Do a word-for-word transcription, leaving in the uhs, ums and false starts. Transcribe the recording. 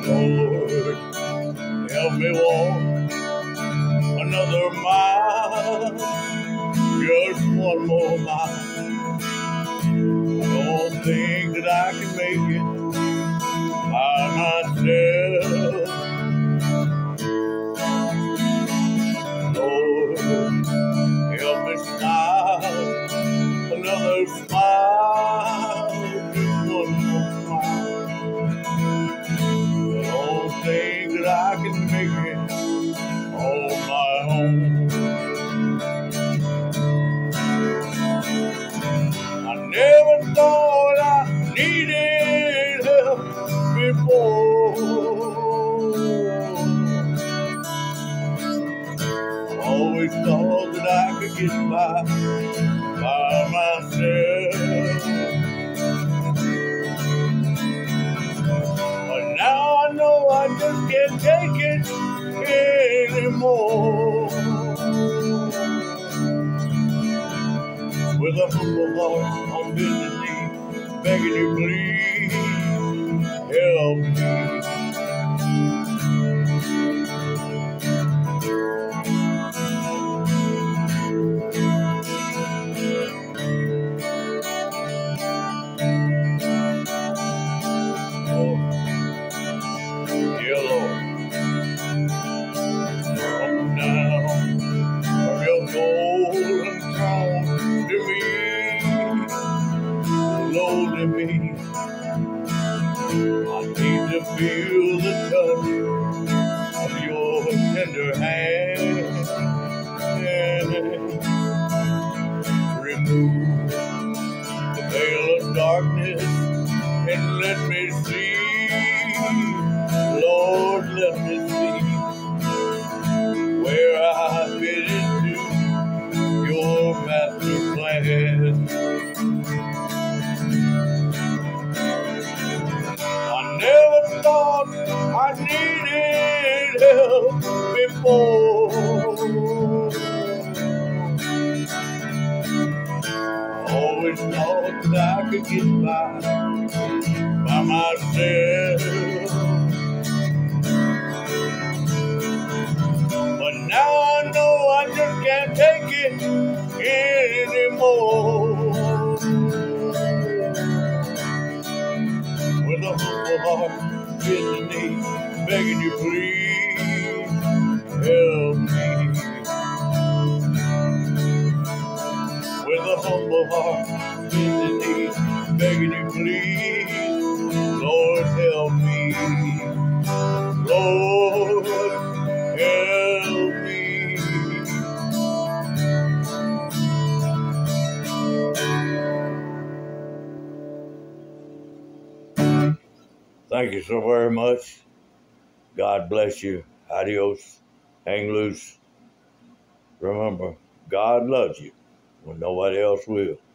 Lord, help me walk another mile, just one more mile. I don't think that I can make it by myself. Lord, help me smile another smile, just one more smile. I don't think that I can make it on my own. I never thought I needed help before. I always thought that I could get by by myself. But now I know I just can't take it anymore. With a humble heart on bended knee, begging you please help me. Oh, dear Lord, come down from your golden throne to me, Lord, to me. I need to feel the touch of your tender hand. Remove the veil of darkness and let me see, Lord, let me see where I fit into your master plan. I never thought I needed help before. I always thought that I could get by by myself. But now I know I just can't take it anymore. With a humble heart, bend the knee, begging you please help me. With a humble heart, bend the knee, begging you please, Lord, help me. Lord, help me. Thank you so very much. God bless you. Adios. Hang loose. Remember, God loves you when nobody else will.